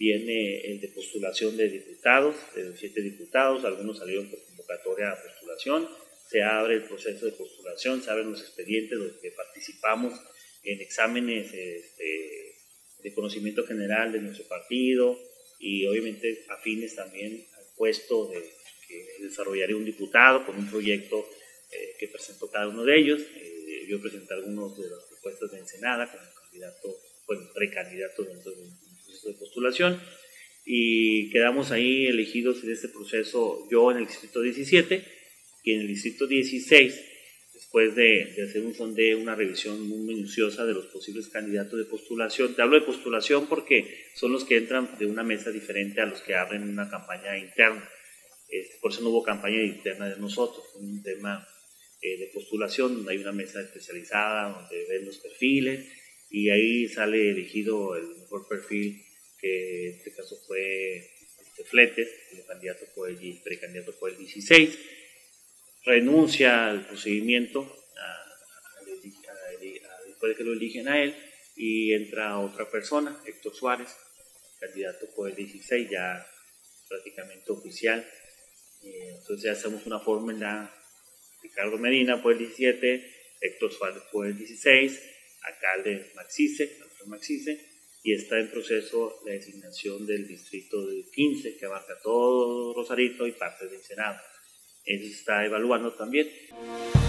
viene el de postulación de diputados, de 7 diputados, algunos salieron por convocatoria a postulación, se abre el proceso de postulación, se abren los expedientes, los que participamos en exámenes de conocimiento general de nuestro partido y obviamente afines también al puesto que desarrollaría un diputado con un proyecto que presentó cada uno de ellos. Yo presenté algunos de las propuestas de Ensenada como candidato, bueno, precandidato dentro del proceso de postulación y quedamos ahí elegidos en este proceso, yo en el distrito 17 y en el distrito 16, después de hacer un sondeo, una revisión muy minuciosa de los posibles candidatos de postulación. Te hablo de postulación porque son los que entran de una mesa diferente a los que abren una campaña interna. Por eso no hubo campaña interna de nosotros, fue un tema de postulación donde hay una mesa especializada, donde ven los perfiles y ahí sale elegido el mejor perfil, que en este caso fue Fletes, el candidato precandidato fue el 16. Renuncia al procedimiento después de que lo eligen a él y entra otra persona, Héctor Suárez, candidato por el 16, ya prácticamente oficial. Entonces ya hacemos una fórmula: Ricardo Medina por el 17, Héctor Suárez por el 16, alcalde Maxice, y está en proceso la designación del distrito del 15, que abarca todo Rosarito y parte del Senado. Eso se está evaluando también.